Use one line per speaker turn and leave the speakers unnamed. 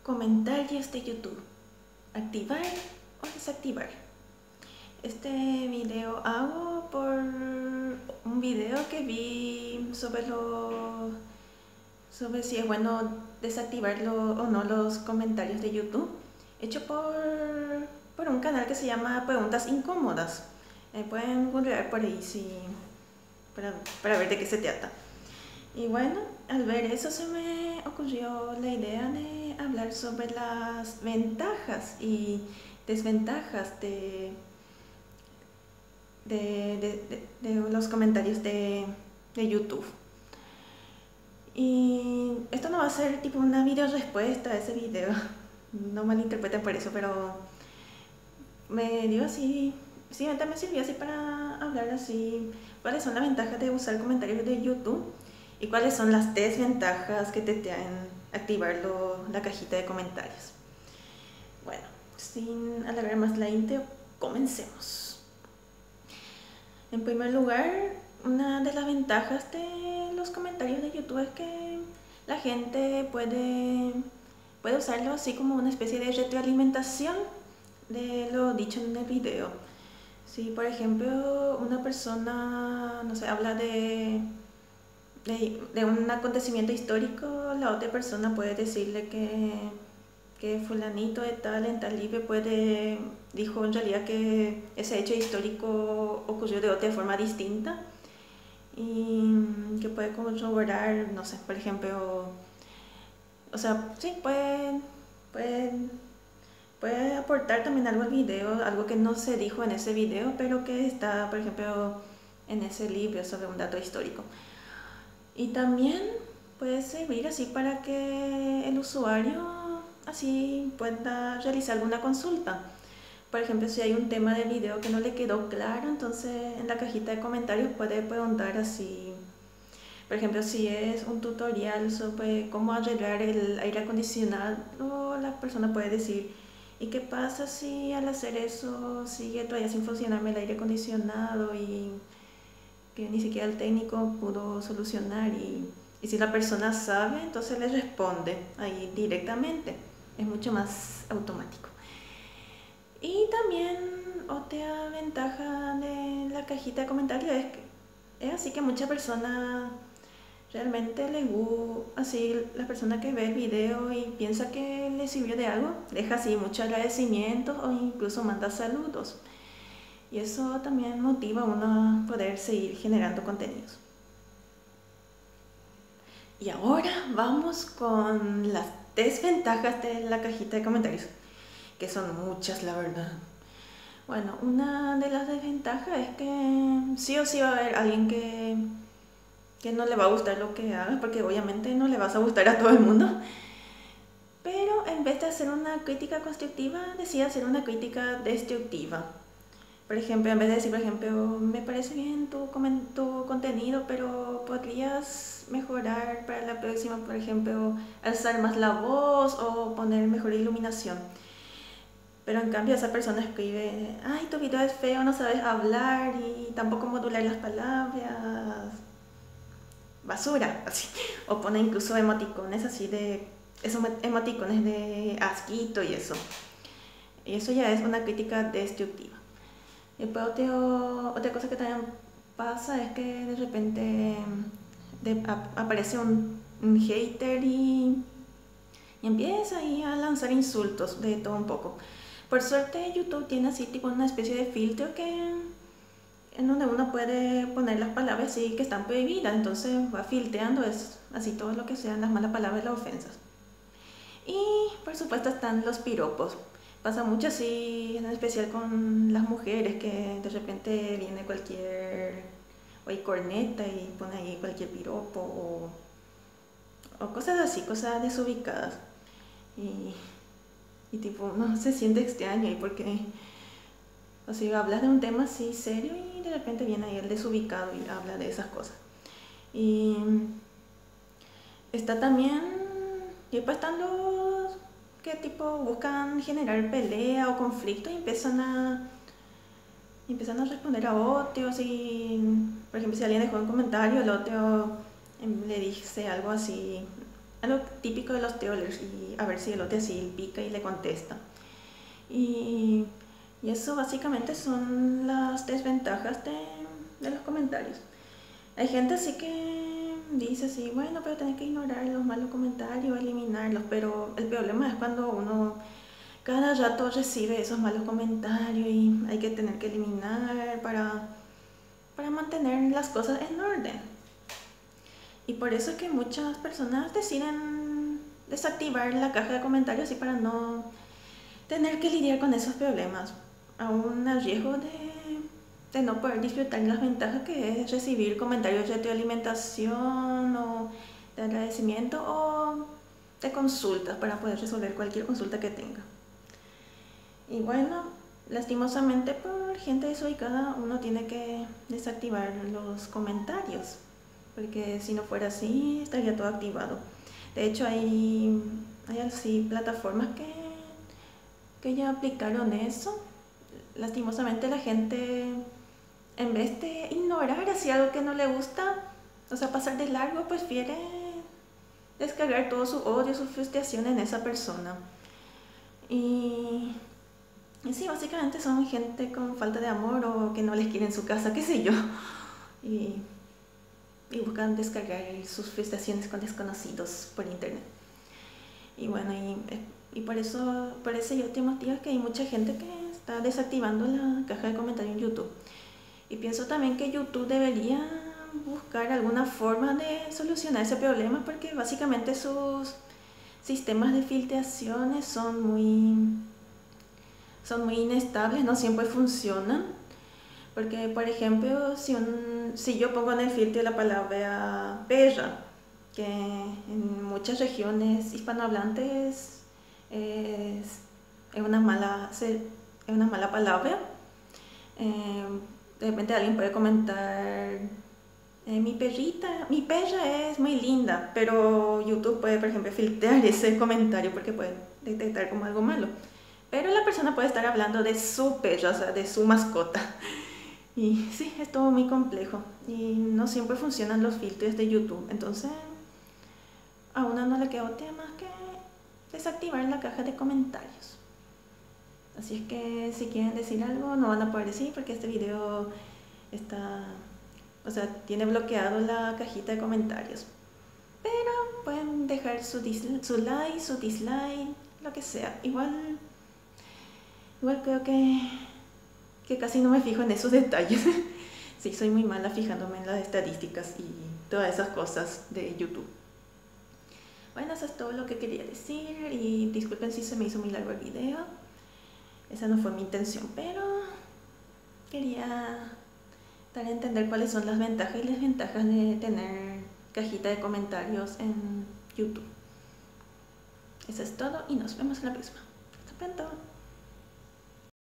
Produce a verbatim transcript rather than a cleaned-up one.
Comentarios de YouTube. Activar o desactivar. Este video hago por un video que vi sobre lo sobre si es bueno desactivarlo o no los comentarios de YouTube, hecho por, por un canal que se llama Preguntas Incómodas. Eh, pueden googlear por ahí si, para, para ver de qué se trata. Y bueno, al ver eso se me ocurrió la idea de hablar sobre las ventajas y desventajas de, de, de, de, de los comentarios de, de YouTube. Y esto no va a ser tipo una video respuesta a ese video, no malinterpreten por eso, pero me dio así, sí, me sirvió así para hablar así cuáles son las ventajas de usar comentarios de YouTube y cuáles son las desventajas que te traen activar lo, la cajita de comentarios. Bueno, sin alargar más la intro, comencemos. En primer lugar, una de las ventajas de los comentarios de YouTube es que la gente puede, puede usarlo así como una especie de retroalimentación de lo dicho en el video. Si por ejemplo una persona, no sé, habla de, de, de un acontecimiento histórico, la otra persona puede decirle que, que fulanito de tal en tal libro puede, dijo en realidad que ese hecho histórico ocurrió de otra forma distinta. Y que puede corroborar, no sé, por ejemplo, o sea, sí, puede, puede, puede aportar también algo al video, algo que no se dijo en ese video, pero que está, por ejemplo, en ese libro sobre un dato histórico. Y también puede servir así para que el usuario así pueda realizar alguna consulta. Por ejemplo, si hay un tema del video que no le quedó claro, entonces en la cajita de comentarios puede preguntar así. Por ejemplo, si es un tutorial sobre cómo arreglar el aire acondicionado, la persona puede decir, ¿y qué pasa si al hacer eso sigue todavía sin funcionarme el aire acondicionado y que ni siquiera el técnico pudo solucionar? Y, y si la persona sabe, entonces le responde ahí directamente. Es mucho más automático. Y también otra ventaja de la cajita de comentarios es que es así que muchas personas realmente les gusta, así la persona que ve el video y piensa que le sirvió de algo, deja así muchos agradecimientos o incluso manda saludos. Y eso también motiva a uno a poder seguir generando contenidos. Y ahora vamos con las desventajas de la cajita de comentarios, que son muchas la verdad. Bueno, una de las desventajas es que sí o sí va a haber alguien que, que no le va a gustar lo que hagas, porque obviamente no le vas a gustar a todo el mundo. Pero en vez de hacer una crítica constructiva, decide hacer una crítica destructiva. Por ejemplo, en vez de decir, por ejemplo, me parece bien tu, tu contenido, pero podrías mejorar para la próxima, por ejemplo, alzar más la voz o poner mejor iluminación. Pero en cambio esa persona escribe, ay, tu video es feo, no sabes hablar y tampoco modular las palabras, basura, así. O pone incluso emoticones así de, esos emoticones de asquito y eso. Y eso ya es una crítica destructiva. Y después otro, otra cosa que también pasa es que de repente de, a, aparece un, un hater y, y empieza ahí a lanzar insultos de todo un poco. Por suerte YouTube tiene así tipo una especie de filtro que en donde uno puede poner las palabras así que están prohibidas, entonces va filtreando es, así todo lo que sean las malas palabras y las ofensas. Y por supuesto están los piropos. Pasa mucho así, en especial con las mujeres, que de repente viene cualquier o hay corneta y pone ahí cualquier piropo o, o cosas así, cosas desubicadas. Y Y tipo, no se siente extraño, y porque, o sea, hablas de un tema así serio y de repente viene ahí el desubicado y habla de esas cosas. Y está también, y después están los que tipo buscan generar pelea o conflicto y empiezan a, y empiezan a responder a otros y, por ejemplo, si alguien dejó un comentario, el otro le dice algo así, algo típico de los teolers, y a ver si el otro así pica y le contesta. Y, y eso básicamente son las desventajas de, de los comentarios. Hay gente así que dice así, bueno, pero tenés que ignorar los malos comentarios, eliminarlos, pero el problema es cuando uno cada rato recibe esos malos comentarios y hay que tener que eliminar para, para mantener las cosas en orden. Y por eso es que muchas personas deciden desactivar la caja de comentarios así para no tener que lidiar con esos problemas, aún a riesgo de, de no poder disfrutar las ventajas que es recibir comentarios de retroalimentación o de agradecimiento o de consultas para poder resolver cualquier consulta que tenga. Y bueno, lastimosamente por gente desubicada uno tiene que desactivar los comentarios, porque si no fuera así estaría todo activado. De hecho hay, hay así plataformas que, que ya aplicaron eso. Lastimosamente la gente, en vez de ignorar así algo que no le gusta, o sea, pasar de largo, pues prefiere descargar todo su odio, su frustración en esa persona. Y, y sí, básicamente son gente con falta de amor o que no les quiere en su casa, qué sé yo. Y, y buscan descargar sus frustraciones con desconocidos por internet. Y bueno, y, y por eso, por ese último motivo es que hay mucha gente que está desactivando la caja de comentarios en YouTube. Y pienso también que YouTube debería buscar alguna forma de solucionar ese problema, porque básicamente sus sistemas de filtraciones son muy, son muy inestables, no siempre funcionan. Porque, por ejemplo, si, un, si yo pongo en el filtro la palabra perra, que en muchas regiones hispanohablantes es, es, una, mala, es una mala palabra, eh, de repente alguien puede comentar, eh, mi perrita, mi perra es muy linda, pero YouTube puede, por ejemplo, filtrar ese comentario porque puede detectar como algo malo. Pero la persona puede estar hablando de su perra, o sea, de su mascota. Y sí, es todo muy complejo y no siempre funcionan los filtros de YouTube. Entonces, a uno no le queda otra más que desactivar la caja de comentarios. Así es que si quieren decir algo, no van a poder decir porque este video está, o sea, tiene bloqueado la cajita de comentarios. Pero pueden dejar su, su like, su dislike, lo que sea. Igual, igual creo que, que casi no me fijo en esos detalles. Sí, soy muy mala fijándome en las estadísticas y todas esas cosas de YouTube. Bueno, eso es todo lo que quería decir y disculpen si se me hizo muy largo el video. Esa no fue mi intención, pero quería dar a entender cuáles son las ventajas y desventajas de tener cajita de comentarios en YouTube. Eso es todo y nos vemos en la próxima. Hasta pronto.